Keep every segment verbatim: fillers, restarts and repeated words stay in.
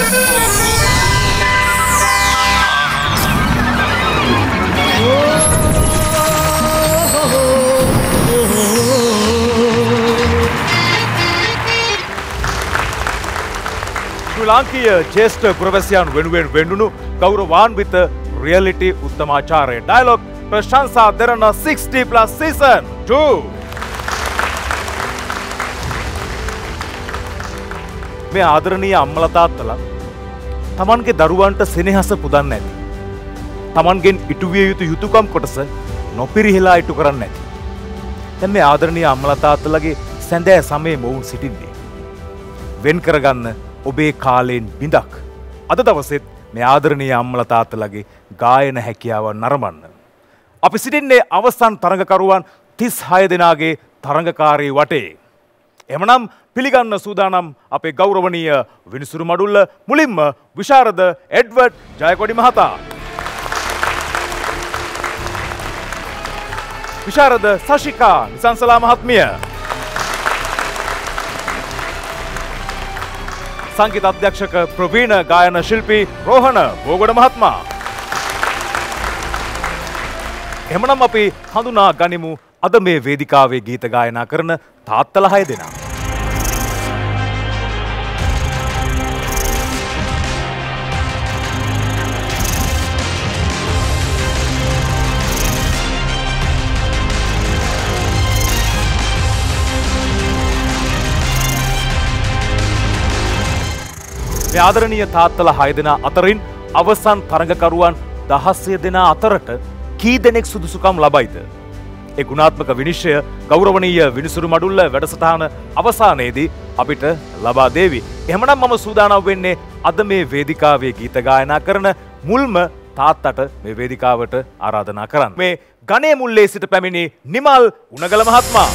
ලාංකීය ජේෂ්ඨ පුරවැසියන් වෙනුවෙන් වෙන්නුණු ගෞරවාන්විත reality උත්තමාචාර්ය dialogue ප්‍රශංසා Derana sixty plus season two. මේ ආදරණීය අම්මලා තාත්තලා තමන්ගේ දරුවන්ට සෙනෙහස පුදන්න ඇති. තමන්ගෙන් ඉටු විය යුතු යුතුයකම් කොටස නොපිරිහෙලා ඉටු කරන්න ඇති. දැන් මේ ආදරණීය අම්මලා තාත්තලාගේ සැඳෑ සමයේ මොවුන් සිටින්නේ. වෙන් කරගන්න ඔබේ කාලයෙන් බිඳක්. අද දවසෙත් මේ ආදරණීය අම්මලා තාත්තලාගේ ගායන හැකියාව නරඹන්න. අපි සිටින්නේ අවසන් තරඟකරුවන් තිස් හය දෙනාගේ තරඟකාරී වටේ. එමනම් පිළිගන්න සූදානම් අපේ ගෞරවනීය විනිසුරු මඩුල්ල මුලින්ම විශාරද එඩ්වඩ් ජයකොඩි මහතා. විශාරද සශිකා නිසංසලා මහත්මිය. සංගීත අධ්‍යක්ෂක ප්‍රවීණ ගායන ශිල්පී රෝහණ බෝගොඩ මහත්මයා. එමනම් අපි හඳුනා ගනිමු අද මේ වේදිකාවේ ගීත ගායනා කරන තාත්තලා හය දෙනා. මේ ආදරණීය තාත්තලා හය දෙනා අතරින් අවසන් තරඟකරුවන් දහසය දෙනා අතරට කී දෙනෙක් සුදුසුකම් ලබයිද? ඒ ගුණාත්මක විනිශ්චය ගෞරවනීය විනිසුරු මඩුල්ල වැඩසටහන අවසානයේදී අපිට ලබා දෙවි. එහෙමනම් මම සූදානම් වෙන්නේ අද මේ වේදිකාවේ ගීත ගායනා කරන මුල්ම තාත්තට මේ වේදිකාවට ආරාධනා කරන්න. මේ ගණේ මුල්ලේ සිට පැමිණි නිමල් උණගල මහත්මයා.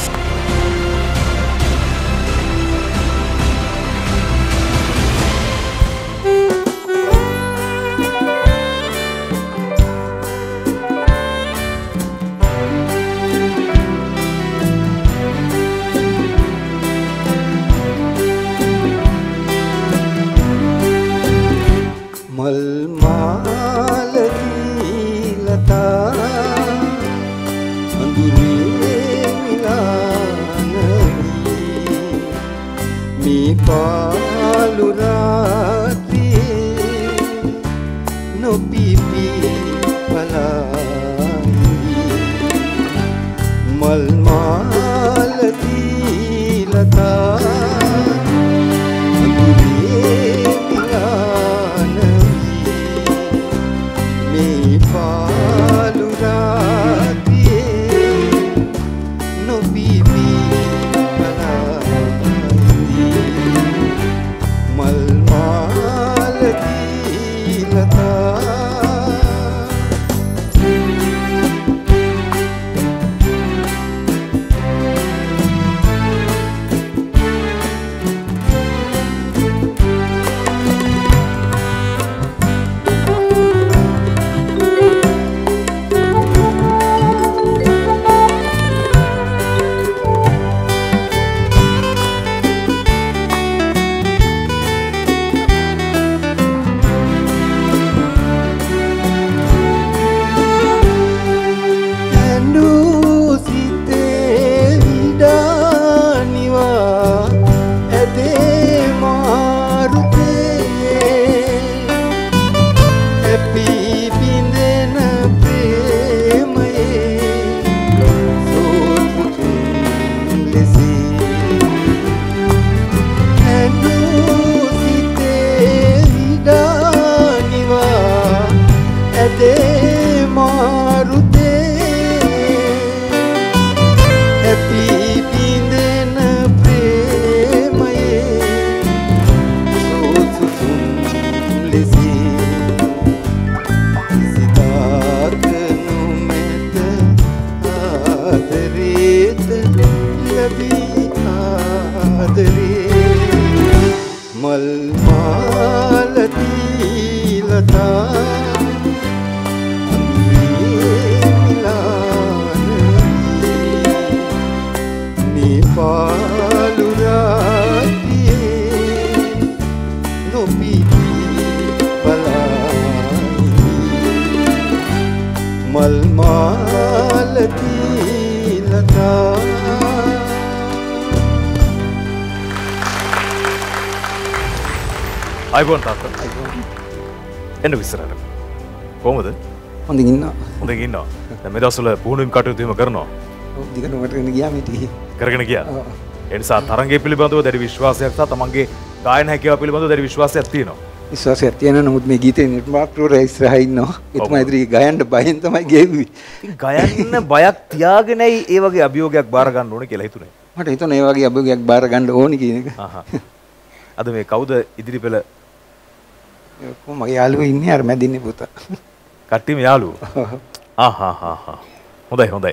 අයිබෝන් තාත්තා. එන්න විශ්සරට. කොහොමද? හොඳින් ඉන්නවා. හොඳින් ඉන්නවා. දැන් මේ දවස්වල පුහුණුවීම් කටයුතු එහෙම කරනවා. ඔව් දිගටම කරගෙන ගියා මේ ටිකේ. කරගෙන ගියා. ඔව්. ඒ නිසා තරංගය පිළිබඳව දැඩි විශ්වාසයක් සහ තමන්ගේ ගායන හැකියාව පිළිබඳව දැඩි විශ්වාසයක් තියෙනවා. විශ්වාසයක් තියෙනවා. නමුත් මේ ගීතේ නිර්මාතෘවරයා ඉස්සරහා ඉන්නවා. එතුමා ඉදිරියේ ගයන්න බයෙන් තමයි ගෙව්වේ. ගයන්න බයක් තියාගෙනයි ඒ වගේ අභියෝගයක් බාර ගන්න ඕනේ කියලා හිතුනේ. මට හිතුණා ඒ වගේ අභියෝගයක් බාර ගන්න ඕනි කියන එක. අහහ. අද මේ කවුද ඉදිරි පෙළ? කොහොම මගේ යාළුවෝ ඉන්නේ අර මැදින්නේ පුතා. කට්ටියම යාළුවෝ. ආහහහහ. හොඳයි හොඳයි.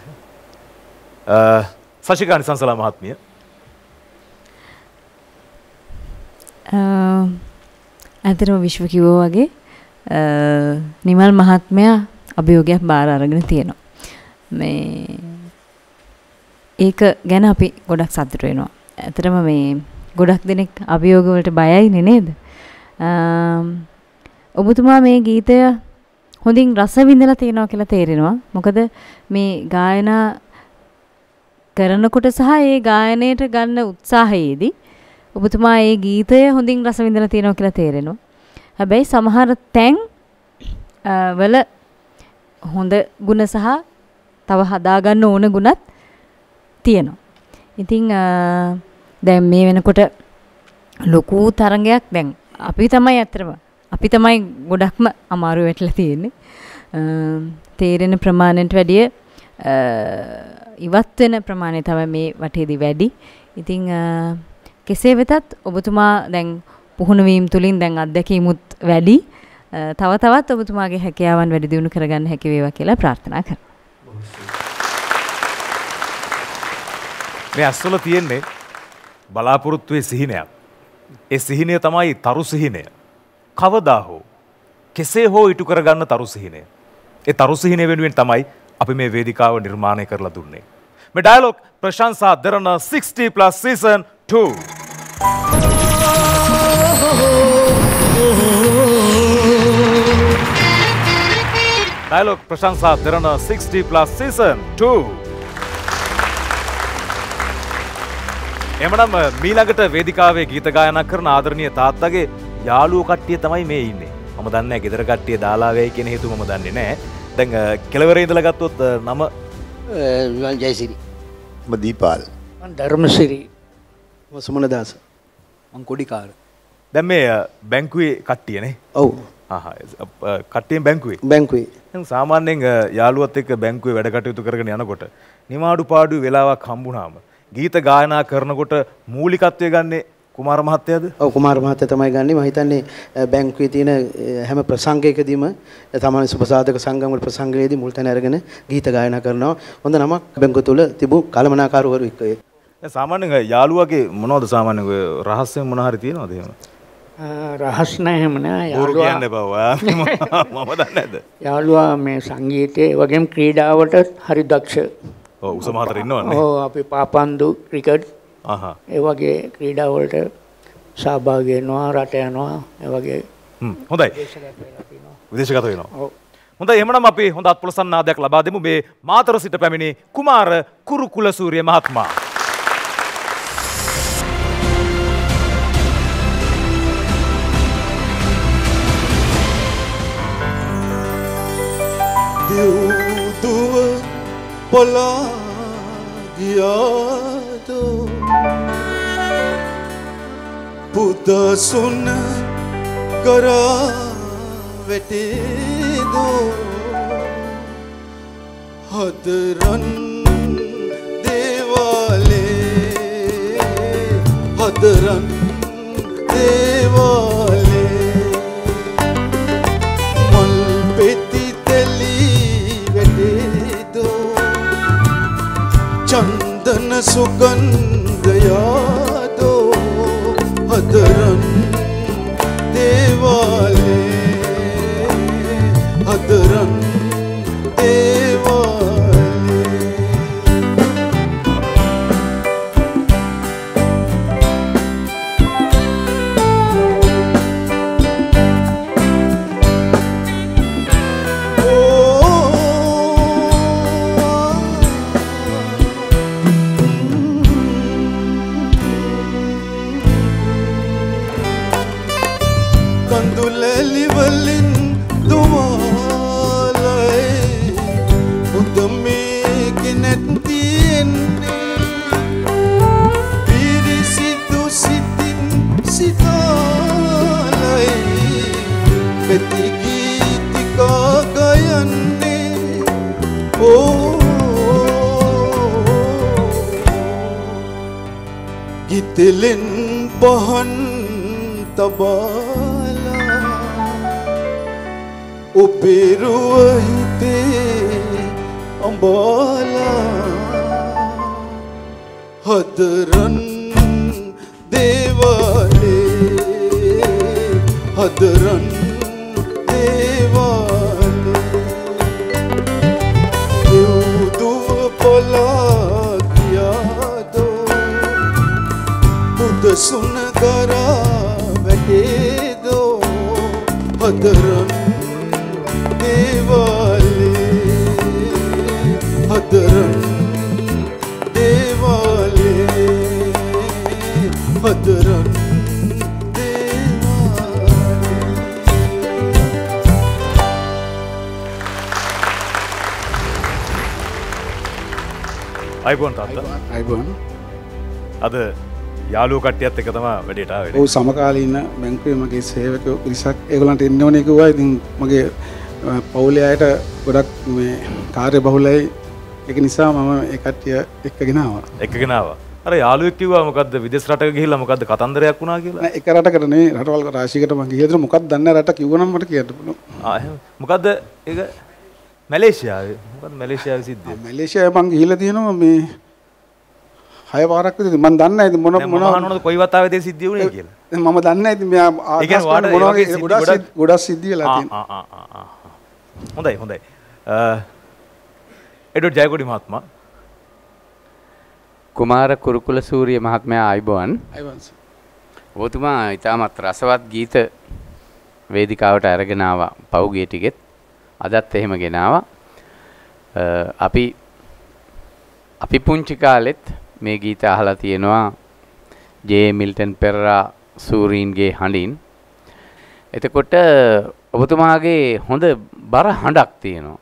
අ සශිකානි සංසලා මහත්මිය. අ අතරම විශ්ව කිව්වා වගේ නිමල් මහත්මයා අභියෝගයක් බාර අරගෙන තියෙනවා. මේ ඒක ගැන අපි ගොඩක් සතුටු වෙනවා. ඇත්තටම මේ ගොඩක් දෙනෙක් අභියෝග වලට බයයිනේ නේද? ඔබතුමා මේ ගීතය හොඳින් රස විඳලා තියෙනවා කියලා තේරෙනවා. මොකද මේ ගායනා කරනකොට සහ ඒ ගායනයට ගන්න උත්සාහයේදී ඔබතුමා ඒ ගීතය හොඳින් රස විඳලා තියෙනවා කියලා තේරෙනවා. හැබැයි සමහර තැන් වල හොඳ ගුණ සහ තව හදා ගන්න ඕන ගුණත් තියෙනවා. ඉතින් දැන් මේ වෙනකොට ලොකු තරංගයක් දැන් අපි තමයි අතරම අපි තමයි ගොඩක්ම අමාරු වෙట్లా තියෙන්නේ. තේරෙන ප්‍රමාණයට වැඩිය ඉවත් වෙන ප්‍රමාණය තමයි මේ වටේදී වැඩි. ඉතින් කෙසේ වෙතත් ඔබතුමා දැන් පුහුණු වීම තුලින් දැන් අත්දැකීමුත් වැඩි. තව තවත් ඔබතුමාගේ හැකියාවන් වැඩි දියුණු කරගන්න හැකි වේවා කියලා ප්‍රාර්ථනා කරනවා. මේ අස්වල තියෙන්නේ බලාපොරොත්තුවේ සිහිනයක්. ඒ සිහිනය තමයි තරු සිහිනය. කවදා හෝ කෙසේ හෝ ඉටු කරගන්න තරු සිහිනය. ඒ තරු සිහිනය වෙනුවෙන් තමයි අපි මේ වේදිකාව නිර්මාණය කරලා දුන්නේ. මේ ඩයලොග් ප්‍රශංසා Derana sixty plus season two. Dialog ප්‍රශංසා Derana sixty plus season two. එමනම් මීළඟට වේදිකාවේ ගීත ගායනා කරන ආදරණීය තාත්තගේ යාළුවෝ කට්ටිය තමයි මේ ඉන්නේ. මම දන්නේ නැහැ ගෙදර කට්ටිය දාලා වෙයි කියන හේතුව මම දන්නේ නැහැ. දැන් කෙලවරේ ඉඳලා ගත්තොත් නම මම ජයසිරි. මම දීපාල්. මම ධර්මසිරි. මම සුමනදාස. මම කොඩිකාර. දැන් මේ බැංකුවේ කට්ටියනේ. ඔව්. ආහ් කට්ටියෙන් බැංකුවේ. බැංකුවේ. දැන් සාමාන්‍යයෙන් යාළුවත් එක්ක බැංකුවේ වැඩ කටයුතු කරගෙන යනකොට නිමාඩු පාඩු වෙලාවක් හම්බුනාම ගීත ගායනා කරනකොට මූලිකත්වය ගන්නේ කුමාර මහත්තයාද? ඔව් කුමාර මහත්තයා තමයි ගන්නේ. මම හිතන්නේ බැංකුවේ තියෙන හැම ප්‍රසංගයකදීම තමයි සුබසාධක සංගම් වල ප්‍රසංගයේදී මුල් තැන අරගෙන ගීත ගායනා කරනවා. හොඳ නමක් බැංකුව තුල තිබු කළමනාකරුවරු එක්ක. දැන් සාමාන්‍යයෙන් යාළුවාගේ මොනවද සාමාන්‍යයෙන් ඔය රහස්‍ය මොන හරි තියෙනවද එහෙම? රහස් නැහැ එහෙම නෑ. යාළුවා කියන්නේ බවා. මම දන්නේ නැද්ද? යාළුවා මේ සංගීතයේ වගේම ක්‍රීඩාවට හරි දක්ෂ. ඔව් උස මහතර ඉන්නවනේ. ඔව් අපි පාපන්දු ක්‍රිකට් අහහ ඒ වගේ ක්‍රීඩා වලට සහභාගී වෙනවා රට යනවා ඒ වගේ හ්ම් හොඳයි විදේශගත වෙනවා ඔව් හොඳයි එහෙනම් අපි හොඳ අත්පොලසන් නාදයක් ලබා දෙමු මේ මාතර සිට පැමිණි කුමාර කුරුකුල සූරිය මහත්මයා දෙව්දුව පොලා ගියාදෝ පුදසුන කරා වැටේදෝ හදරන් දේවාලේ හදරන් දේවාලේ මල් පෙති තෙලී වැටේදෝ චන්දන සුගන්ධයාදෝ හදරන් දේවාලේ හදරන් දේවාලේ කඳුලැලි වලින් දුමාලයි උදමේගේ නැත්තියෙන්නේ පිරිසිදු සිතින් සිතාලයි වෙති ගීතිකා ගයන්නේ ඕ ගිතෙලෙන් පහන් තබාලා ඔබේ රුව හිතේ අඹාලා හදරන් දේවාලේ හදරන් දේවාලේ දෙව්දුව පොලා ගියාදෝ බුද සුනගරා වැටේදෝ හදරන් දේවාලේ හදරන් දේවාලේ හදරන් අයිබෝන් තාත්තා අයිබෝන් අද යාළුවෝ කට්ටියත් එක තමයි වැඩේට ආවේ. ඔව් සමකාලීන බැංකුවේ මගේ සේවකයෝ පිරිසක් ඒගොල්ලන්ට එන්න ඕනේ කිව්වා. ඉතින් මගේ පවුලේ අයට ගොඩක් මේ කාර්ය බහුලයි. ඒක නිසා මම ඒ කට්ටිය එක්කගෙන ආවා. එක්කගෙන ආවා. අර යාළුවෙක් කිව්වා මොකද්ද විදේශ රටක ගිහිල්ලා මොකද්ද කතන්දරයක් වුණා කියලා. නෑ එක රටකට නෙවෙයි රටවල් රාශියකට මම ගිහිල්ලා මොකක්ද දන්නේ රට කිව්වනම් මට කියන්න පුළුවන්. ආ එහෙම. මොකද්ද ඒක මැලේසියාවේ. මොකද්ද මැලේසියාවේ සිද්ධිය? මැලේසියාවේ මං ගිහිල්ලා තියෙනවා මේ හය පාරක් විතර මම දන්නේ නැහැ ඉතින් මොන මොන මොනවද කොයි වතාවේද සිද්ධිය වුණේ කියලා. මම දන්නේ නැහැ ඉතින් මෙයා ආකාශ කරන මොනවා වගේ ගොඩක් ගොඩක් සිද්ධි වෙලා තියෙනවා. ආ ආ ආ ආ. හොඳයි හොඳයි. එඩ්වඩ් ජයකොඩි මහත්මයා කුමාර කුරුකුල සූරිය මහත්මයා ආයිබෝන්. ආයිබෝන්. ඔබතුමා ඊටමත් රසවත් ගීත වේදිකාවට අරගෙන ආවා පෞගේ ටිකෙත්. අදත් එහෙම ගෙනාවා. අපි අපි පුංචි කාලෙත් මේ ගීත අහලා තියෙනවා ජේ මිල්ටන් පෙරරා සූරීන්ගේ හඬින්. එතකොට ඔබතුමාගේ හොඳ බර හඬක් තියෙනවා.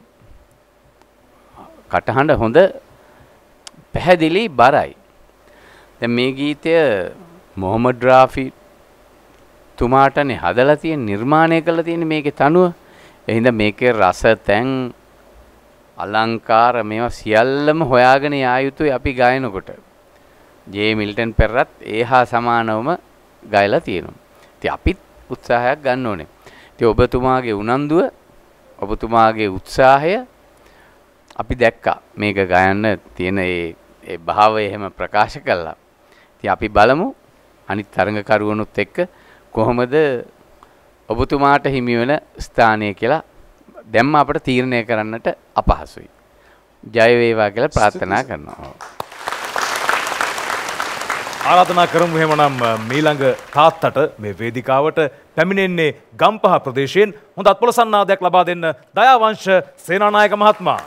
කටහඬ හොඳ පැහැදිලි බරයි. දැන් මේ ගීතය මොහමඩ් රාෆි තුමාටනේ හදලා තියෙන නිර්මාණය කළා තියෙන්නේ මේකේ තනුව. එහෙනම් මේකේ රස තැන් අලංකාර මේවා සියල්ලම හොයාගෙන යා යුතුයි අපි ගායනකොට. ජේ මිල්ටන් පෙරරත් ඒහා සමානවම ගයලා තියෙනවා. ඉතින් අපිත් උත්සාහයක් ගන්න ඕනේ. ඉතින් ඔබතුමාගේ උනන්දුව ඔබතුමාගේ උත්සාහය අපි දැක්කා. මේක ගයන්න තියෙන ඒ ඒ භාවය එහෙම ප්‍රකාශ කළා. ඉතින් අපි බලමු අනිත් තරඟකරුවනුත් එක්ක කොහොමද ඔබතුමාට හිමි වෙන ස්ථානය කියලා දැම්ම අපිට තීරණය කරන්නට අපහසුයි. ජය වේවා කියලා ප්‍රාර්ථනා කරනවා. ආරාධනා කරමු එහෙමනම් මීළඟ තාත්තට මේ වේදිකාවට පැමිණෙන්නේ ගම්පහ ප්‍රදේශයෙන් හොඳ අත්පොලසන්නාදයක් ලබා දෙන්න දයාවංශ සේනානායක මහත්මයා.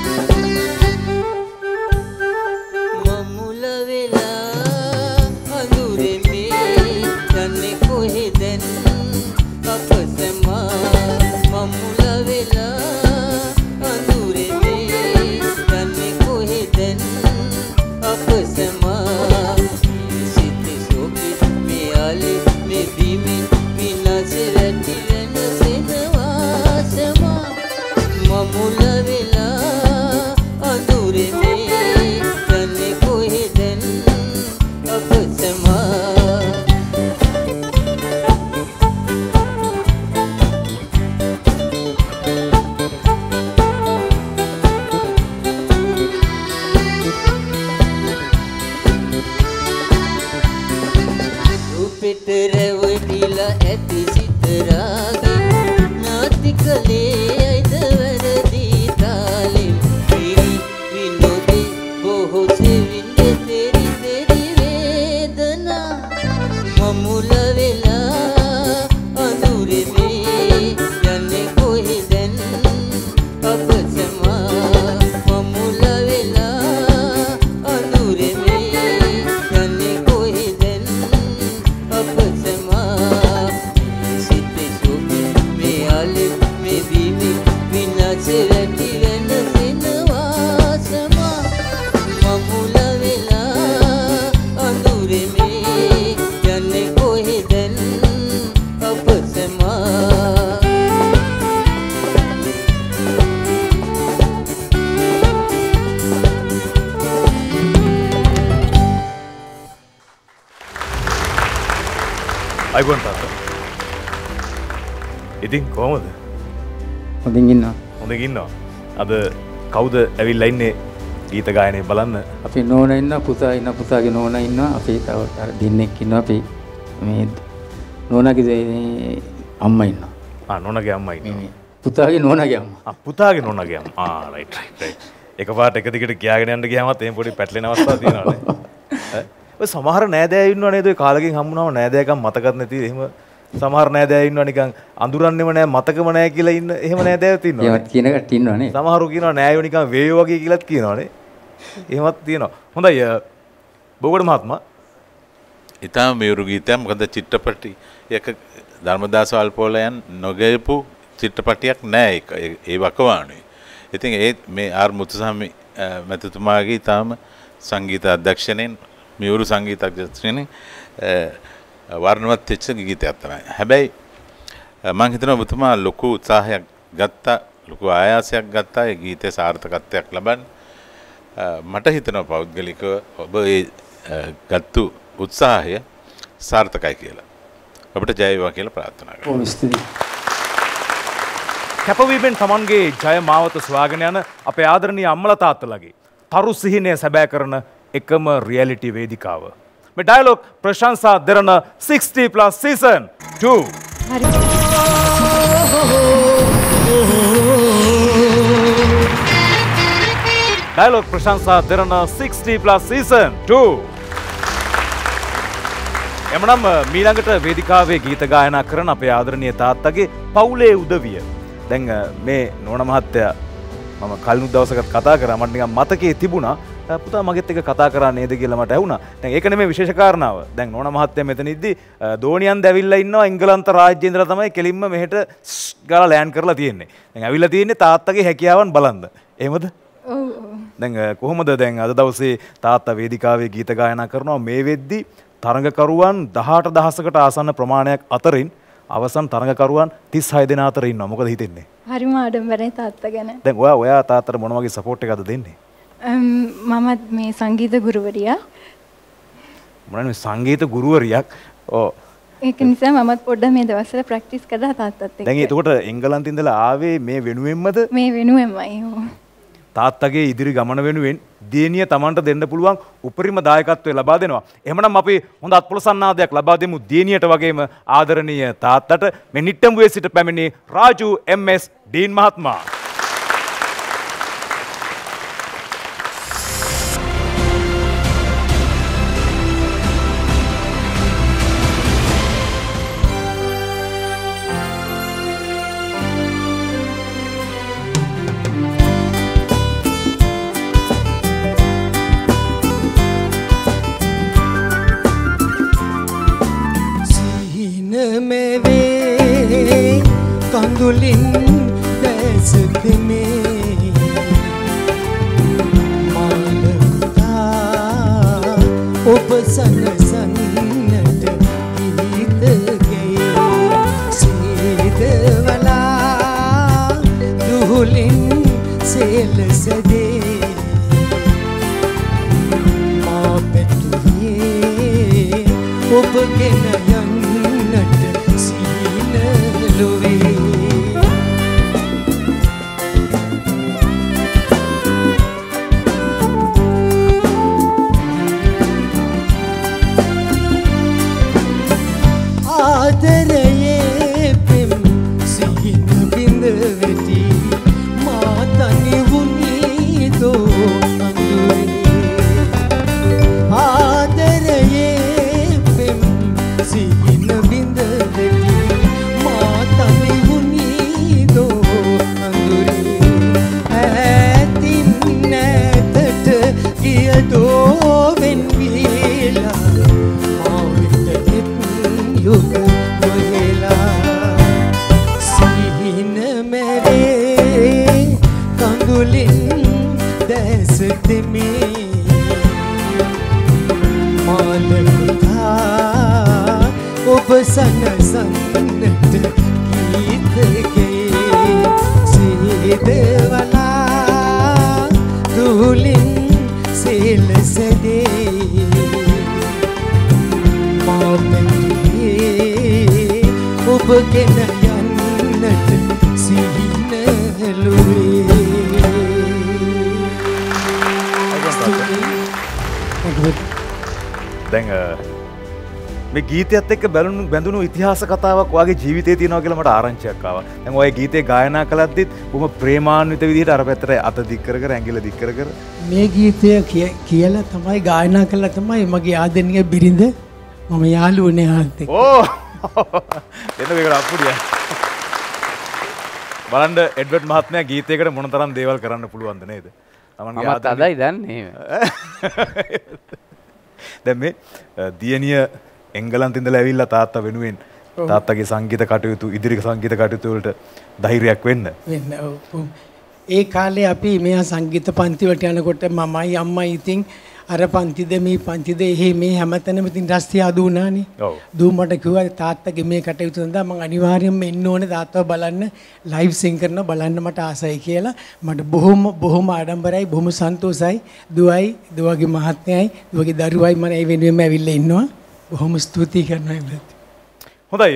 මමුල වෙලා අයිබෝන් තාත්තා. ඉතින් කොහොමද? හොඳින් ඉන්නවා. හොඳින් ඉන්නවා. අද කවුද ඇවිල්ලා ඉන්නේ ගීත ගායනය බලන්න? අපි නෝනා ඉන්නවා, පුතා ඉන්නවා, පුතාගේ නෝනා ඉන්නවා. අපි තව අර දෙන්නෙක් ඉන්නවා. අපි මේ නෝනාගේ අම්මා ඉන්නවා. ආ නෝනාගේ අම්මා ඉන්නවා. පුතාගේ නෝනාගේ අම්මා. ආ පුතාගේ නෝනාගේ අම්මා. ආ රයිට් රයිට් රයිට්. එකපාරට එක දිගට ගියාගෙන යන්න ගියාමත් එහෙම පොඩි පැටලෙන අවස්ථා තියෙනවානේ. ඔය සමහර නෑදෑයෝ ඉන්නව නේද? ඔය කාලෙකින් හම්බුනම නෑදෑකම් මතකත් නැති එහෙම සමහර නෑදෑයෝ ඉන්නවා නිකන් අඳුරන්නේම නෑ මතකම නෑ කියලා ඉන්න එහෙම නෑදෑයෝ ඉන්නවා. ඒවත් කියන කට ඉන්නවා නේ. සමහරු කියනවා නෑයෝ නිකන් වේයෝ වගේ කියලාත් කියනවානේ. එහෙමත් තියෙනවා. හොඳයි බෝගඩ මහත්මයා. ඊටම මේරු ගීතයක් මොකද චිත්‍රපටි එක ධර්මදාස වල්පොලයන් නොගයපු චිත්‍රපටියක් නෑ ඒක ඒ වකවානුවේ. ඉතින් ඒ මේ ආර් මුතුසාමි මැතිතුමාගේ ඊටම සංගීත අධ්‍යක්ෂණයෙන් මියුරු සංගීත අධ්‍යක්ෂණයෙන් වර්ණවත් වෙච්ච ගීතයක් තමයි. හැබැයි මම හිතනවා ඔබතුමා ලොකු උත්සාහයක් ගත්තා, ලොකු ආයාසයක් ගත්තා ඒ ගීතේ සාර්ථකත්වයක් ලබන්න. මට හිතෙනවා පෞද්ගලිකව ඔබ ඒ ගත්තු උත්සාහය සාර්ථකයි කියලා. ඔබට ජය වේවා කියලා ප්‍රාර්ථනා කරනවා. ඕ ස්තුතියි. කැපවීමෙන් තමන්ගේ ජය මාවත සොයාගෙන යන අපේ ආදරණීය අම්මලා තාත්තලාගේ තරු සිහිනය සැබෑ කරන එකම රියැලිටි වේදිකාව. මේ ඩයලොග් ප්‍රශංසා Derana sixty plus season two. හරි. ඩයලොග් ප්‍රශංසා Derana sixty plus season two. එමනම් මීළඟට වේදිකාවේ ගීත ගායනා කරන අපේ ආදරණීය තාත්තගේ පවුලේ උදවිය. දැන් මේ නෝන මහත්තයා මම කලින් දවසකට කතා කරා මට නිකන් මතකයේ තිබුණා පුතා මගෙත් එක කතා කරා නේද කියලා මට ඇහුණා. දැන් ඒක නෙමෙයි විශේෂ කාරණාව. දැන් නෝන මහත්තයා මෙතන ඉද්දි දෝනියන් දැවිල්ලා ඉන්නවා එංගලන්ත රාජ්‍යයේ ඉඳලා තමයි කෙලින්ම මෙහෙට ගාලා ලෑන්ඩ් කරලා තියෙන්නේ. දැන් ඇවිල්ලා තියෙන්නේ තාත්තගේ හැකියාවන් බලන්න. එහෙමද? ඔව් ඔව්. දැන් කොහොමද දැන් අද දවසේ තාත්තා වේදිකාවේ ගීත ගායනා කරනවා මේ වෙද්දි තරඟකරුවන් දහඅට දහසකට ආසන්න ප්‍රමාණයක් අතරින් අවසන් තරඟකරුවන් තිස් හය දෙනා අතර ඉන්නවා. මොකද හිතෙන්නේ? හරිම ආඩම්බරයි තාත්තා ගැන. දැන් ඔයා ඔයා තාත්තට මොන වගේ සපෝට් එකක්ද දෙන්නේ? මම මේ සංගීත ගුරුවරියා. මොනවානේ සංගීත ගුරුවරියක්? ඔව්. ඒක නිසා මමත් පොඩ්ඩක් මේ දවස්වල ප්‍රැක්ටිස් කරලා තාත්තත් එක්ක. දැන් එතකොට එංගලන්තේ ඉඳලා ආවේ මේ වෙනුවෙන්මද? මේ වෙනුවෙන්මයි. ඔව්. තාත්තගේ ඉදිරි ගමන වෙනුවෙන් දියණිය Tamanට දෙන්න පුළුවන් උපරිම දායකත්වය ලබා දෙනවා. එහෙමනම් අපි හොඳ අත්පොලසන්නාදයක් ලබා දෙමු දියණියට වගේම ආදරණීය තාත්තට. මේ නිට්ටඹුවේ සිට පැමිණි රාජු එම් එස් ඩීන් මහත්මයා. Kandulin desdeme malta upasan sannat geet gaye sedwala duhlin sel sade ma petuye upgen yannat sina love sana sannat geet gaye sedwala duhlin sel sade ma petuye ඔබගෙන යන්නට සිහිනලුවේ. දැන් මේ ගීතයත් එක්ක බැලුණු බැඳුණු ඉතිහාස කතාවක් ඔයාගේ ජීවිතේ තියෙනවා කියලා මට ආරංචියක් ආවා. දැන් ඔය ගීතේ ගායනා කළද්දිත් බොහොම ප්‍රේමාන්විත විදිහට අර පැත්තට අත දික් කර කර ඇඟිල්ල දික් කර කර මේ ගීතය කියලා තමයි ගායනා කළා තමයි මගේ ආදරණීය බිරිඳ මම යාළුවනේ ආත් එක්ක. ඕ එන්න මේකට අප්පුඩිය. බලන්න එඩ්වඩ් මහත්මයා ගීතයකට මොනතරම් දේවල් කරන්න පුළුවන්ද නේද? තමන්ගේ ආදරයි දන්නේ. දැන් මේ දියණිය එංගලන්තේ ඉඳලා ඇවිල්ලා තාත්තා වෙනුවෙන් තාත්තගේ සංගීත කටයුතු ඉදිරි සංගීත කටයුතු වලට ධෛර්යයක් වෙන්න. වෙන්න ඔව්. ඒ කාලේ අපි මෙයා සංගීත පන්ති වලට යනකොට මමයි අම්මයි ඉතින් අර පන්තිද මේ පන්තිද එහෙ මේ හැමතැනම ඉතින් රස්තිය අදු වුණානේ. ඔව්. දූ මට කිව්වා තාත්තගේ මේ කටයුතු සඳහා මම අනිවාර්යයෙන්ම එන්න ඕනේ තාත්තව බලන්න ලයිව් සිං කරනවා බලන්න මට ආසයි කියලා. මට බොහොම බොහොම ආඩම්බරයි බොහොම සන්තෝසයි. දුවයි දුවගේ මහත්මයයි දුවගේ දරුවයි මම ඒ වෙනුවෙන්ම ඇවිල්ලා ඉන්නවා. බොහොම ස්තුතියි කරනවා ඉබ්‍රත්. හොඳයි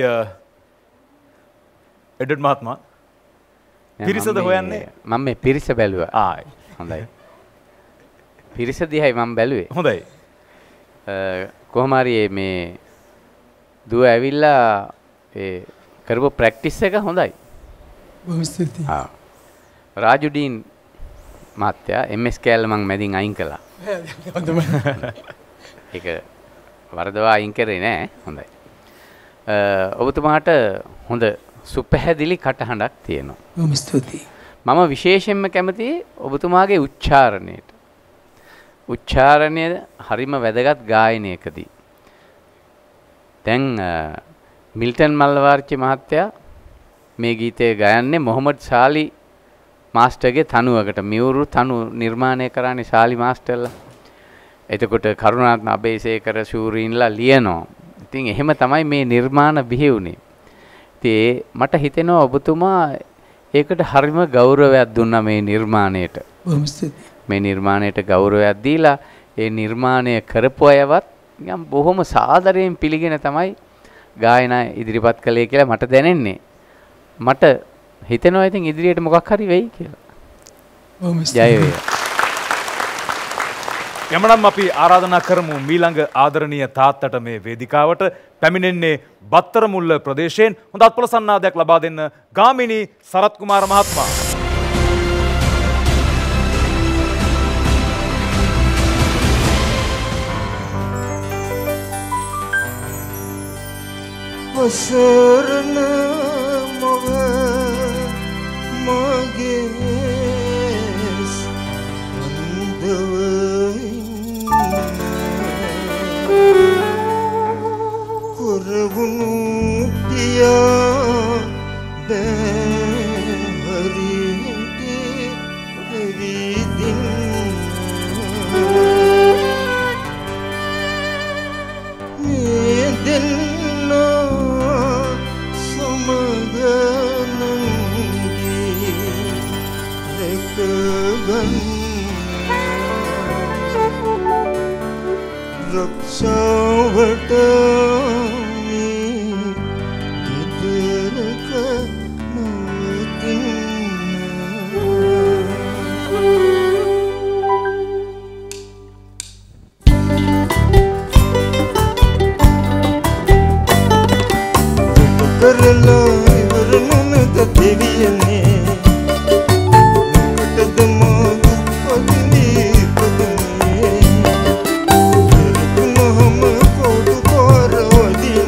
එඩ්වඩ් මහත්මයා පිරිසද හොයන්නේ? මම මේ පිරිස බැලුවා. ආයි. හොඳයි. පිරිස දිහායි මම බැලුවේ. හොඳයි. කොහොම හරි මේ දුව ඇවිල්ලා ඒ කරපු ප්‍රැක්ටිස් එක හොඳයි. බොහොම ස්තුතියි. ආ. රාජු ඩීන් මහත්තයා එම් එස් කෑල්ල මම මැදින් අයින් කළා. හොඳයි. ඒක වරදවා අයින් කරේ නෑ. හොඳයි. ඔබතුමාට හොඳ සුපැහැදිලි කටහඬක් තියෙනවා. බොහොම ස්තුතියි. මම විශේෂයෙන්ම කැමතියි ඔබතුමාගේ උච්චාරණයට. උච්චාරණය හරිම වැදගත් ගායනයකදී. දැන් මිල්ටන් මල්ලවාර්චි මහත්තයා මේ ගීතය ගයන්නේ මොහොමඩ් ශාලි මාස්ටර්ගේ තනුවකට. මියුරු තනු නිර්මාණය කරන්නේ ශාලි මාස්ටර්ලා. එතකොට කරුණාරත්න අබේසේකර ශූරීන්ලා ලියනවා. ඉතින් එහෙම තමයි මේ නිර්මාණ බිහි වුණේ. ඉතින් මට හිතෙනවා ඔබතුමා ඒකට හරිම ගෞරවයක් දුන්නා මේ නිර්මාණයට. බොහොම ස්තුතියි. මේ නිර්මාණයට ගෞරවයක් දීලා ඒ නිර්මාණය කරපු අයවත් නිකන් බොහොම සාදරයෙන් පිළිගෙන තමයි ගායනා ඉදිරිපත් කළේ කියලා මට දැනෙන්නේ. මට හිතෙනවා ඉතින් ඉදිරියට මොකක් හරි වෙයි කියලා. බොහොම ජය ස්තුතියි. වේවා. යමනම් අපි ආරාධනා කරමු මීළඟ ආදරණීය තාත්තට මේ වේදිකාවට පැමිණෙන්නේ බත්තරමුල්ල ප්‍රදේශයෙන් හොඳ අත්පොළ සන්නාදයක් ලබා දෙන්න ගාමිණී සරත් කුමාර මහත්මයා. අසරණ මොව මගේ කුරවුණු පියා බැහරිට ඇවිදින්න මේ දෙන්නා සමගනන්ගේ රැකගන්න රක්ෂාවට ගෙදරක නවතින්න කරලා ඉවර නොමැත දෙවියනේ මොකටද මා දුප්පත්නි පදනේ කරපුනහම කෝඩු පාර වදින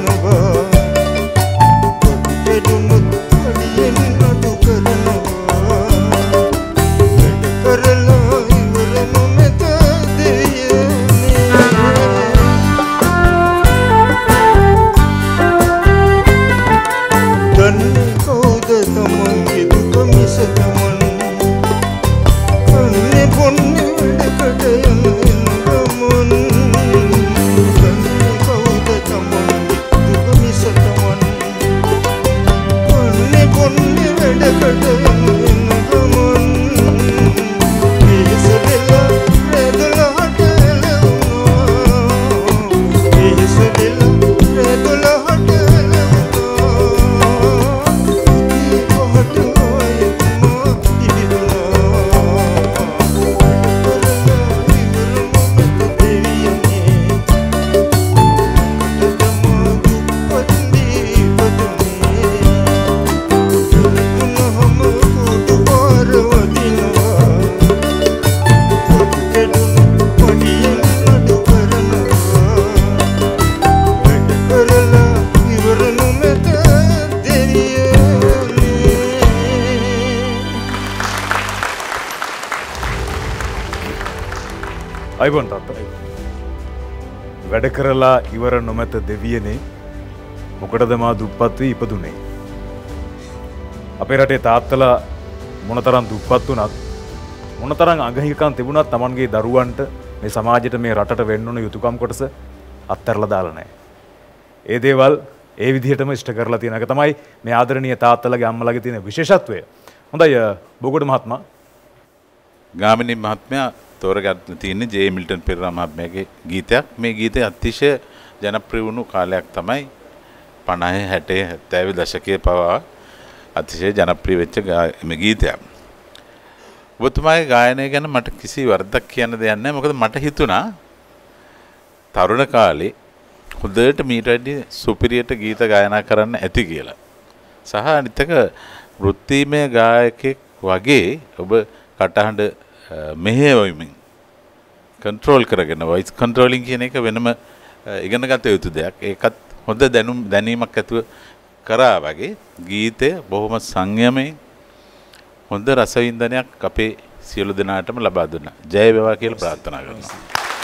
අයිබෝන් තාත්තා. වැඩ කරලා ඉවර නොමැත දෙවියනේ මොකටද මා දුප්පත් වී ඉපදුනේ. අපේ රටේ තාත්තලා මොනතරම් දුප්පත් වුණත් මොනතරම් අගහිකම් තිබුණත් Tamanගේ දරුවන්ට මේ සමාජයට මේ රටට වෙන්න ඕන යුතුයකම් කොටස අත්හැරලා දාලා නැහැ. ඒ දේවල් ඒ විදිහටම ඉෂ්ට කරලා තියෙන එක තමයි මේ ආදරණීය තාත්තලාගේ අම්මලාගේ තියෙන විශේෂත්වය. හොඳයි බෝගොඩ මහත්මයා. ගාමිණී මහත්මයා තෝරගන්න තියෙන්නේ ජේ මිල්ටන් පෙරේරා මහත්මයාගේ ගීතයක්. මේ ගීතය අතිශය ජනප්‍රිය වුණු කාලයක් තමයි පනහේ හැටේ හැත්තෑවේ දශකයේ පවා අතිශය ජනප්‍රිය වෙච්ච මේ ගීතයක්. ඔබතුමාගේ ගායනය ගැන මට කිසි වරදක් කියන්න දෙයක් නැහැ. මොකද මට හිතුණා තරුණ කාලේ හොඳට මීට වැඩි සුපිරියට ගීත ගායනා කරන්න ඇති කියලා. සහ අනිත් එක වෘත්තීමය ගායකෙක් වගේ ඔබ කටහඬ මෙහෙයවමින් කන්ට්‍රෝල් කරගෙන වොයිස් කන්ට්‍රෝලින් කියන එක වෙනම ඉගෙන ගත යුතු දෙයක්. ඒකත් හොඳ දැනුම් දැනීමක් ඇතුව කරා වගේ ගීතය බොහොම සංයමයෙන් හොඳ රසවින්දනයක් අපේ සියලු දෙනාටම ලබා දුන්නා. ජය වේවා කියලා ප්‍රාර්ථනා කරනවා.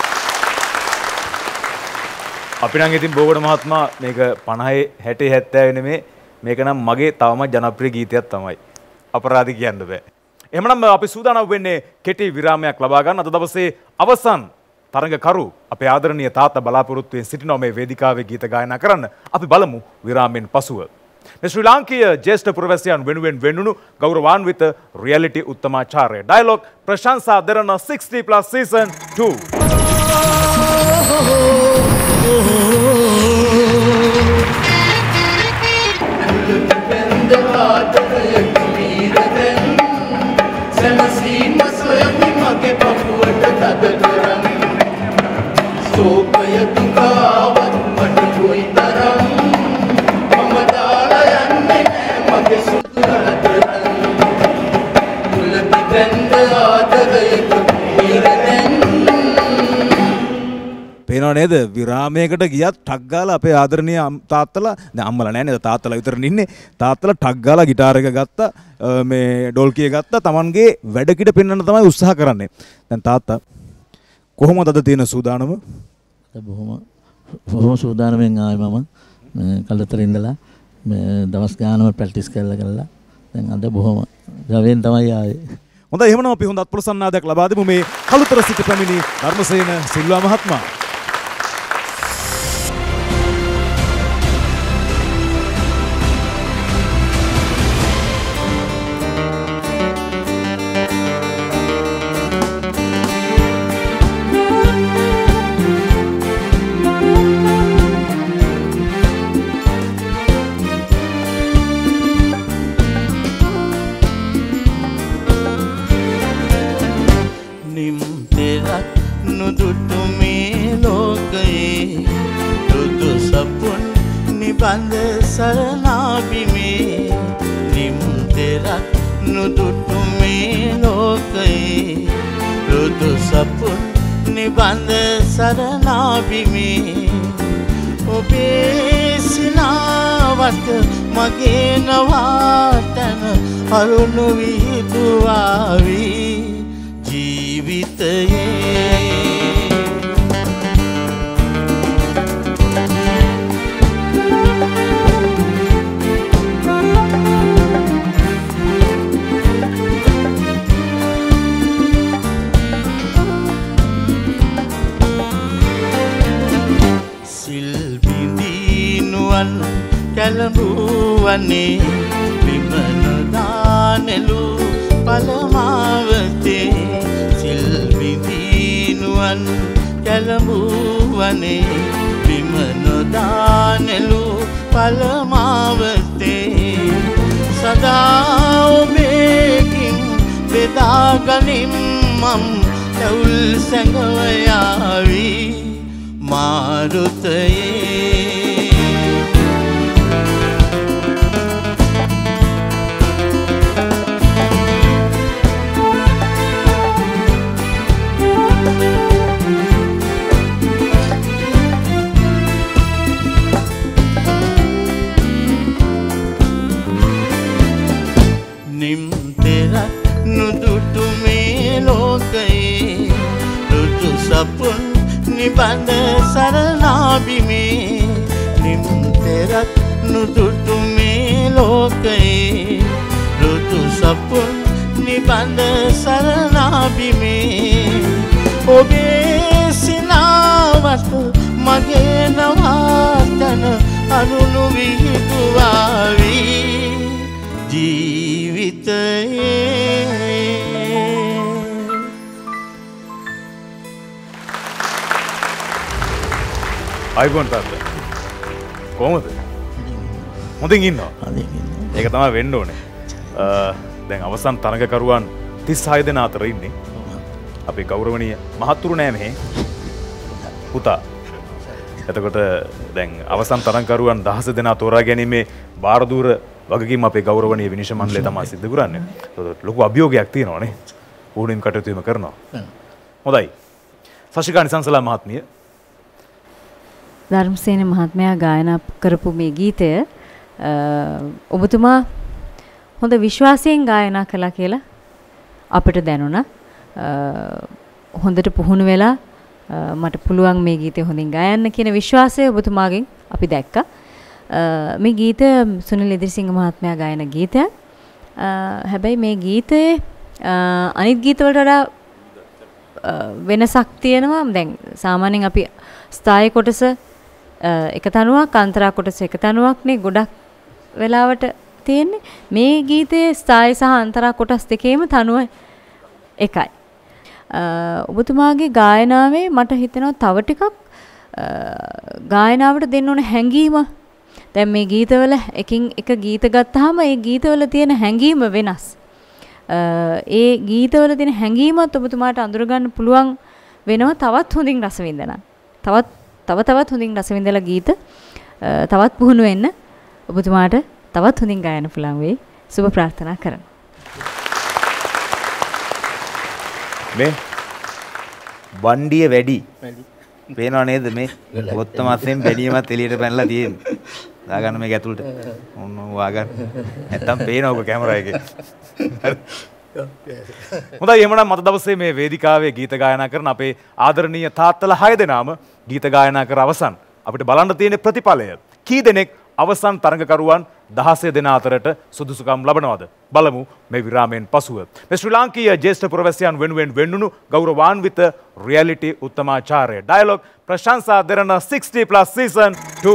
අපි නම් ඉතින් බෝගොඩ මහත්මයා මේක පනහේ හැටේ හැත්තෑවේ නෙමේ මේක නම් මගේ තවමත් ජනප්‍රිය ගීතයක් තමයි. අපරාධි කියන්න බෑ. එහෙමනම් අපි සූදානම් වෙන්නේ කෙටි විරාමයක් ලබා ගන්න. අද දවසේ අවසන් තරඟකරු අපේ ආදරණීය තාත්තා බලාපොරොත්තුෙන් සිටිනවා මේ වේදිකාවේ ගීත ගායනා කරන්න. අපි බලමු විරාමයෙන් පසුව. මේ ශ්‍රී ලාංකීය ජ්‍යෙෂ්ඨ පුරවැසියන් වෙනුවෙන් වෙන්නුණු ගෞරවාන්විත රියැලිටි උත්තමාචාර්ය ඩයලොග් ප්‍රශංසා Derana sixty plus season two. පේනව නේද විරාමයකට ගියත් ටක් ගාලා අපේ ආදරණීය තාත්තලා දැන් අම්මලා නැහැ නේද තාත්තලා විතරනේ ඉන්නේ තාත්තලා ටක් ගාලා গিitar එක ගත්තා මේ ඩොල්කිය ගත්තා Tamanගේ වැඩ කිඩ පෙන්වන්න තමයි උත්සාහ කරන්නේ දැන් තාත්තා කොහොමද අද තියෙන සූදානම බොහොම බොහොම සූදානම්ෙන් ආවේ මම කලතර ඉඳලා මේ දවස් ගානම ප්‍රැක්ටිස් කරලා කරලා දැන් අද බොහොම ජවයෙන් තමයි ආවේ හොඳයි එහෙමනම් අපි හොඳ අත්ප්‍රසන්නාදයක් ලබා දෙමු මේ කලුතර සිට පැමිණි ධර්මසේන සිල්වා මහත්මයා මගේ නවාතන අරුණු විහිදුවාවි ජීවිතයේ සිල් බිඳිනුවන් කැළඹුවනේ විමනදානෙලු පළමාවතේ සිල් බිඳිනුවන් කැළඹුවනේ විමනදානෙලු පළමාවතේ සදා ඔබේකින් බෙදාගනිම් මම් තැවුල් සැඟවයාවි මාරුතයේ නිබඳ සරණාබිමේ නිම්තරත් නුදුටු මේ ලෝකයේ රුතු සපුන් නිබඳ සරණාබිමේ ඔබේ සිනාවට මගේ නවාතන අනුනු විහිදුවාවි ජීවිතයේ අයිබෝන් තාත්තා කොහොමද? හොඳින් ඉන්නවා. ඒක තමයි වෙන්න ඕනේ. දැන් අවසන් තරඟකරුවන් තිස් හය දෙනා අතර ඉන්නේ. අපේ ගෞරවනීය මහත්තුරු නෑ මෙහි. පුතා. එතකොට දැන් අවසන් තරඟකරුවන් දහස දෙනා තෝරා ගැනීමේ බාරදූර වගකීම අපේ ගෞරවනීය විනිශ්චය මණ්ඩලය තමයි සිදු කරන්නේ. ඒකට ලොකු අභියෝගයක් තියෙනවානේ. ඌණින් කටයුතු වීම කරනවා. හොඳයි. සශිකා නිසංසලා මහත්මිය ධර්මසේන මහත්මයා ගායනා කරපු මේ ගීතය ඔබතුමා හොඳ විශ්වාසයෙන් ගායනා කළා කියලා අපිට දැනුණා. හොඳට පුහුණු වෙලා මට පුළුවන් මේ ගීතය හොඳින් ගයන්න කියන විශ්වාසය ඔබතුමාගෙන් අපි දැක්කා. මේ ගීතය සුනිල් ඉදිරිසිංහ මහත්මයා ගායන ගීතයක්. හැබැයි මේ ගීතයේ අනිත් ගීතවලට වඩා වෙනසක් තියෙනවා. දැන් සාමාන්‍යයෙන් අපි ස්ථායි කොටස එක තනුවක් අන්තරා කොටස එක තනුවක්නේ ගොඩක් වෙලාවට තියෙන්නේ. මේ ගීතයේ ස්ථායි සහ අන්තරා කොටස් දෙකේම තනුව එකයි. ඔබතුමාගේ ගායනාවේ මට හිතෙනවා තව ටිකක් ගායනාවට දෙන්න ඕන හැඟීම. දැන් මේ ගීතවල එකින් එක ගීත ගත්තාම ඒ ගීතවල තියෙන හැඟීම වෙනස්. ඒ ගීතවල තියෙන හැඟීමත් ඔබතුමාට අඳුර ගන්න පුළුවන් වෙනවා තවත් හොඳින් රස විඳින්න. තවත් තව තවත් හොඳින් රස විඳලා ගීත තවත් පුහුණු වෙන්න ඔබතුමාට තවත් හොඳින් ගායන පුළුවන් වෙයි. සුබ ප්‍රාර්ථනා කරනවා. මේ වණ්ඩිය වැඩි. පේනව නේද මේ? ඔත්තම අස්සෙන් බැලීමත් එළියට පැනලා තියෙන්නේ. දාගන්න මේක ඇතුළට. ඔන්න වාගන්න. නැත්තම් පේනව ඔබ කැමරා එකේ. හොඳයි එහෙනම් මත දවසේ මේ වේදිකාවේ ගීත ගායනා කරන අපේ ආදරණීය තාත්තලා හය දෙනාම ගීත ගායනා කර අවසන් අපිට බලන්න තියෙන ප්‍රතිඵලය කී දෙනෙක් අවසන් තරඟකරුවන් දහසය දෙනා අතරට සුදුසුකම් ලබනවද බලමු මේ විරාමයෙන් පසුව මේ ශ්‍රී ලාංකීය ජ්‍යෙෂ්ඨ පුරවැසියන් වෙනුවෙන් වෙන්නුණු ගෞරවාන්විත රියැලිටි උත්තමාචාර්ය ඩයලොග් ප්‍රශංසා Derana sixty plus season two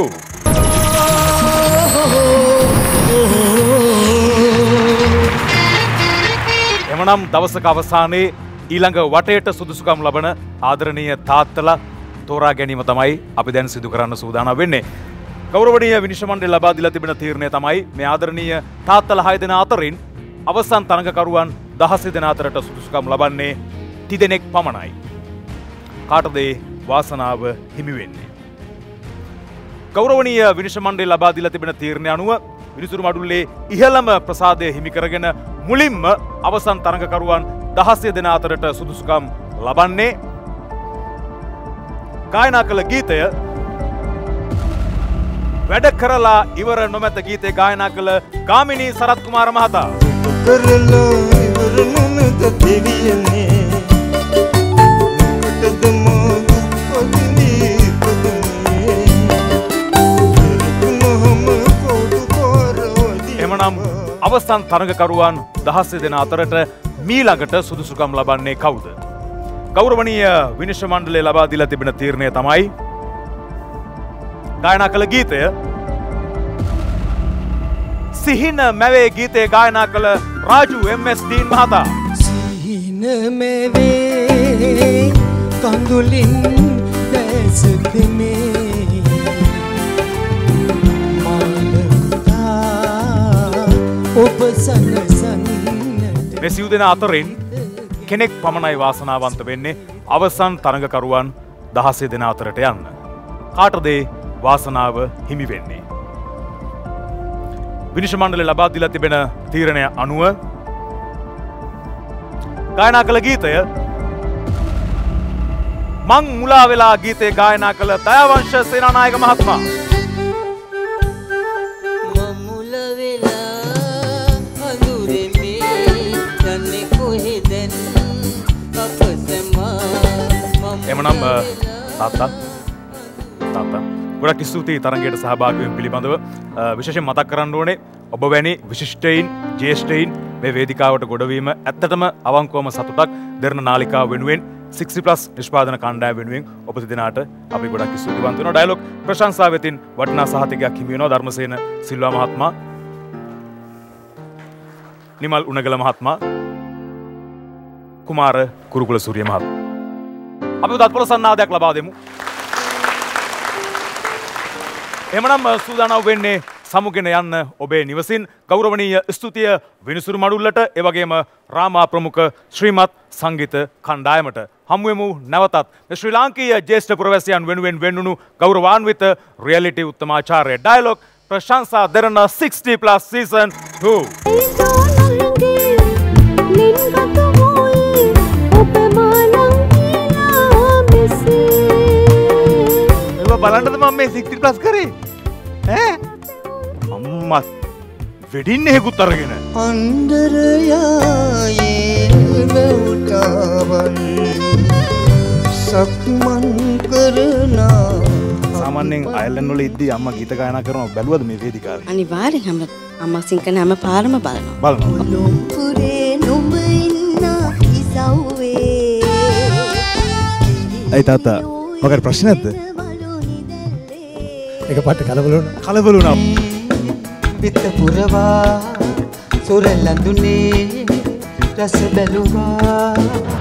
එමනම් දවසක අවසානයේ ඊළඟ වටේට සුදුසුකම් ලබන ආදරණීය තාත්තලා තෝරා ගැනීම තමයි අපි දැන් සිදු කරන්න සූදානම් වෙන්නේ. ගෞරවනීය විනිශ්චය මණ්ඩලය ලබා දීලා තිබෙන තීරණය තමයි මේ ආදරණීය තාත්තලා හය දෙනා අතරින් අවසන් තරඟකරුවන් දහස දෙනා අතරට සුදුසුකම් ලබන්නේ තිදෙනෙක් පමණයි. කාටද වාසනාව හිමි වෙන්නේ? ගෞරවනීය විනිශ්චය මණ්ඩලය ලබා දීලා තිබෙන තීරණය අනුව විනිසුරු මඩුල්ලේ ඉහළම ප්‍රසාදය හිමි කරගෙන මුලින්ම අවසන් තරඟකරුවන් දහස දෙනා අතරට සුදුසුකම් ලබන්නේ ගායනා කළ ගීතය වැඩ කරලා ඉවර නොමැත ගීතය ගායනා කළ ගාමිණී සරත් කුමාර මහතා. කරලා ඉවර නොමැත දෙවියනේ කොටද මොදු පොදිනි පොදිනේ මොහම කොඩු කොරෝදි එමනම් අවසන් තරඟකරුවන් දහස් දෙනා අතරට මීළඟට සුදුසුකම් ලබන්නේ කවුද? ගෞරවනීය විනිශ්චය මණ්ඩලය ලබා දීලා තිබෙන තීරණය තමයි ගායනා කළ ගීතය සිහින මැවේ ගීතය ගායනා කළ රාජු එම් එස් ඩීන් මහතා. සිහින මැවේ කඳුලින් දැස දෙමේ මාලකා ඔබ සනසන්නට මේ සිව් දෙනා අතරින් කෙනෙක් පමණයි වාසනාවන්ත වෙන්නේ අවසන් තරඟකරුවන් දහස් දෙනා අතරට යන්න. කාටද වාසනාව හිමි වෙන්නේ? විනිශ්චය මණ්ඩලය ලබා දීලා තිබෙන තීරණය අනුව ගායනා කළ ගීතය මං මුලා වෙලා ගීතය ගායනා කළ දයාවංශ සේනානායක මහත්මයා. එමනම් තාත්තා තාත්තා ගොඩක් ස්තුතියි තරංගයට සහභාගී වීම පිළිබඳව විශේෂයෙන් මතක් කරන්න ඕනේ ඔබ වැනි විශිෂ්ටයින් ජ්‍යෙෂ්ඨයින් මේ වේදිකාවට ගොඩවීම ඇත්තටම අවංකවම සතුටක් දෙරණ නාලිකාව වෙනුවෙන් sixty plus නිෂ්පාදන කණ්ඩායම වෙනුවෙන් ඔබ දෙදෙනාට අපි ගොඩක් ස්තුතිවන්ත වෙනවා. ඩයලොග් ප්‍රශංසා වෙතින් වටිනා සහතිකයක් හිමි වෙනවා ධර්මසේන සිල්වා මහත්මයා, නිමල් උණගල මහත්මයා, කුමාර කුරුකුල සූරිය මහත්මයා. අපි උදත් ප්‍රසන්නාදයක් ලබා දෙමු. එමනම් සූදානම් වෙන්නේ සමුගෙන යන්න ඔබේ නිවසින් ගෞරවනීය ස්තුතිය විනිසුරු මඩුල්ලට එවැගේම රාමා ප්‍රමුඛ ශ්‍රීමත් සංගීත කණ්ඩායමට. හමුවෙමු නැවතත් මේ ශ්‍රී ලාංකීය ජ්‍යෙෂ්ඨ පුරවැසියන් වෙනුවෙන් වෙන්නුණු ගෞරවාන්විත රියැලිටි උත්තමාචාර්ය ඩයලොග් ප්‍රශංසා Derana sixty plus season two. එල බලන්නද මම මේ sixty plus කරේ ඈ අම්මා වෙඩින් එහෙකුත් අරගෙන අන්දරයායේ වැවුටාවන් සක්මන් කරනා සාමාන්‍යයෙන් අයර්ලන්ඩ් වල ඉද්දී අම්මා ගීත ගායනා කරනවා බැලුවද මේ වේදිකාවේ? අනිවාර්යෙන් හැම අම්මා සිංකන හැම පාරම බලනවා. බලනවා. ලොම්පුරේ නුඹ ඉන්න ඉසව්වේ. ඒ තාත්තා මොකද ප්‍රශ්නයක්ද? එක පාට කලබල වුණා. කලබල වුණා. පිට පුරවා සුරලඳුනේ රස බැලුවා